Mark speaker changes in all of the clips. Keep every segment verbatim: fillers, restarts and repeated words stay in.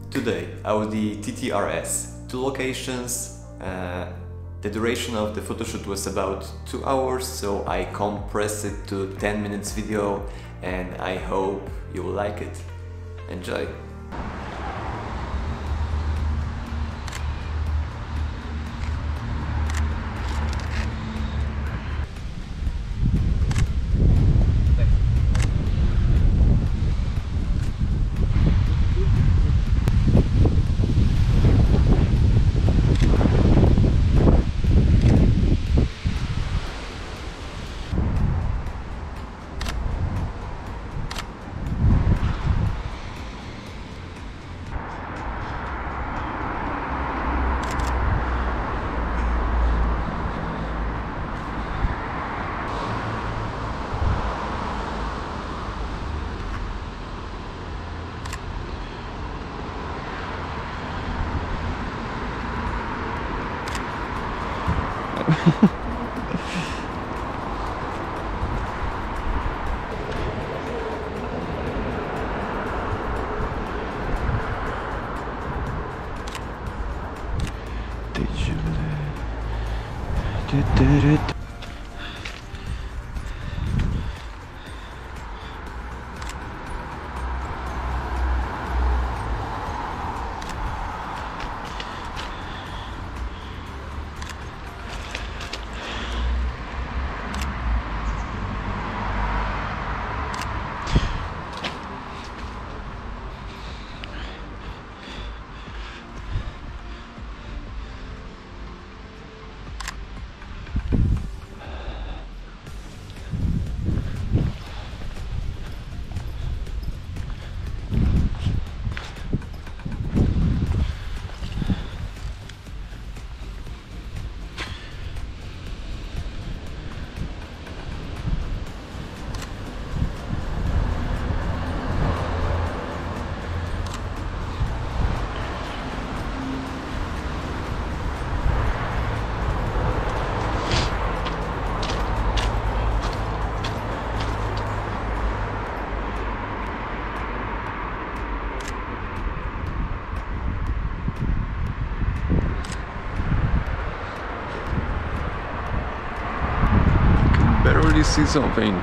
Speaker 1: Today, Audi T T R S, two locations. Uh, the duration of the photoshoot was about two hours, so I compressed it to ten minutes video, and I hope you will like it. Enjoy!
Speaker 2: Barely see something.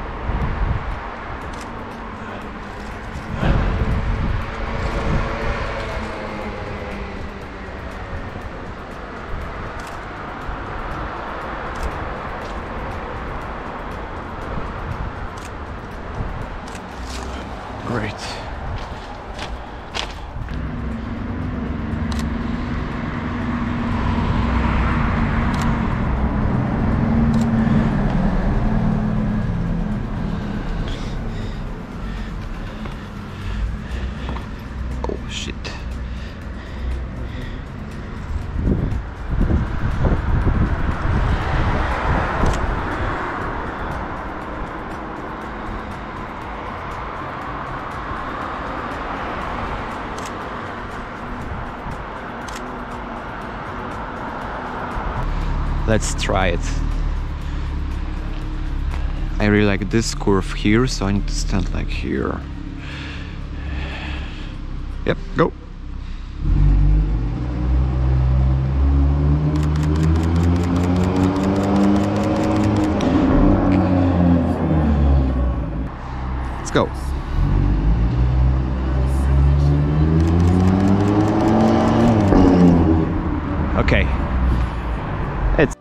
Speaker 2: Great. Let's try it. I really like this curve here, so I need to stand like here. Yep, go. Let's go. Okay. It's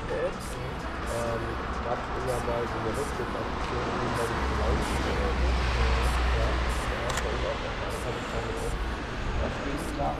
Speaker 3: spät. Ähm, gab es ja mal so eine Rückrufaktion, die man vielleicht wollte. Ja, der erste Urlaub, das habe ich keine Lust. Das ging klar.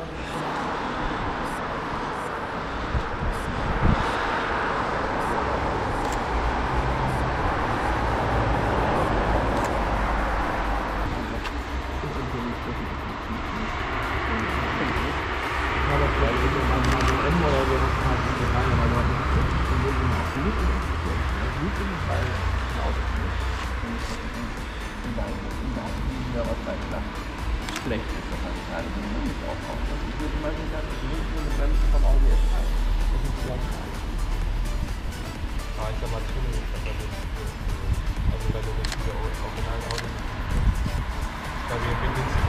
Speaker 4: Schlecht ist das halt gerade so nicht aufbauen. Ich würde mal nicht sagen, ich würde eine Bremse vom Audi S drei. Das ist vielleicht ein.
Speaker 3: Ah, ich sag mal, Tunnel ist aber nicht. Also wenn du nicht diese originalen Audi. Weil wir beginnen zu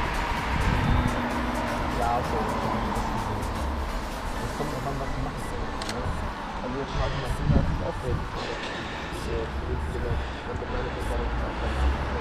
Speaker 3: ja, so. Das kommt auch an, was du machen willst. Also jetzt mal die Maschine hat sich aufregen. Diese Flüchtlinge, wenn du meine Besorgung hast,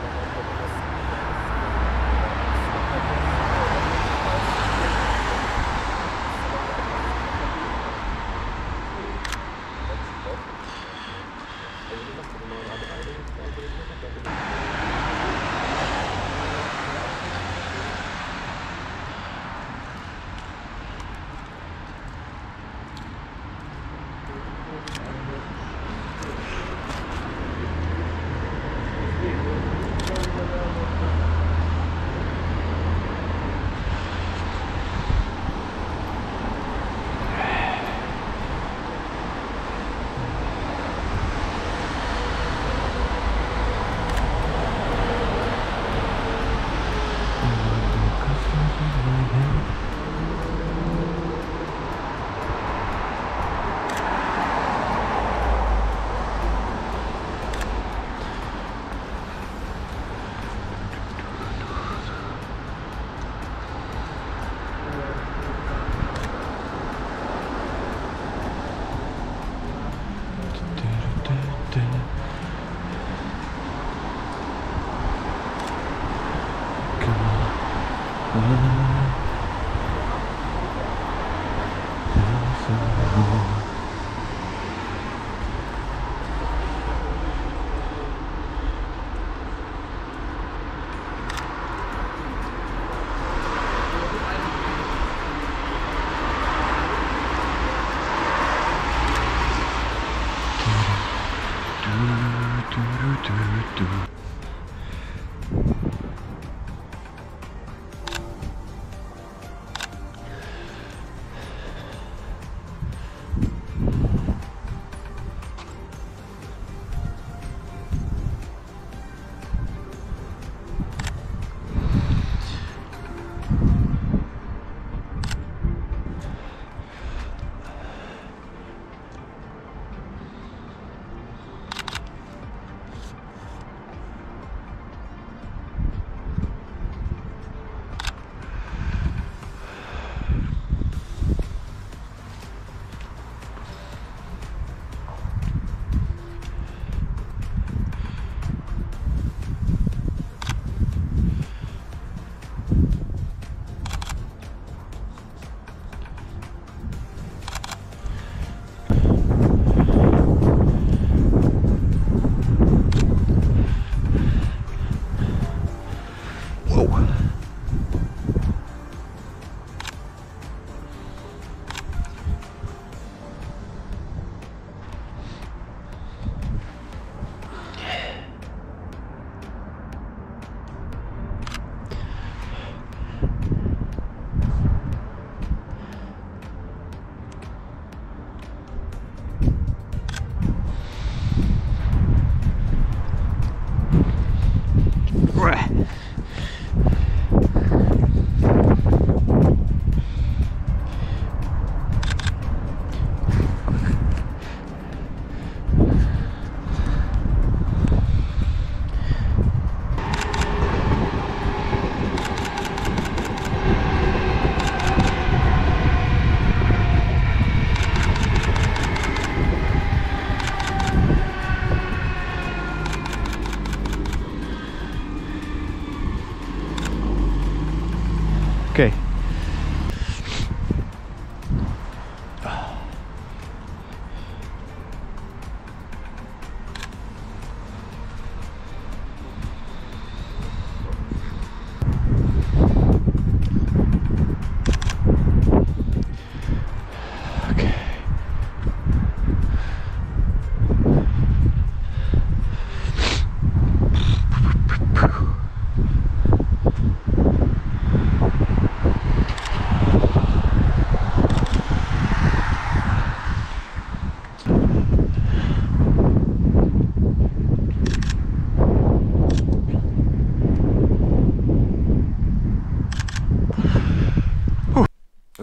Speaker 5: Okay.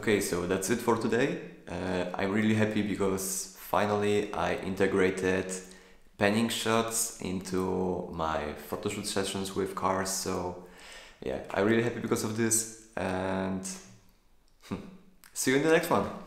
Speaker 1: Okay, so that's it for today. Uh, I'm really happy because finally I integrated panning shots into my photoshoot sessions with cars. So yeah, I'm really happy because of this, and see you in the next one.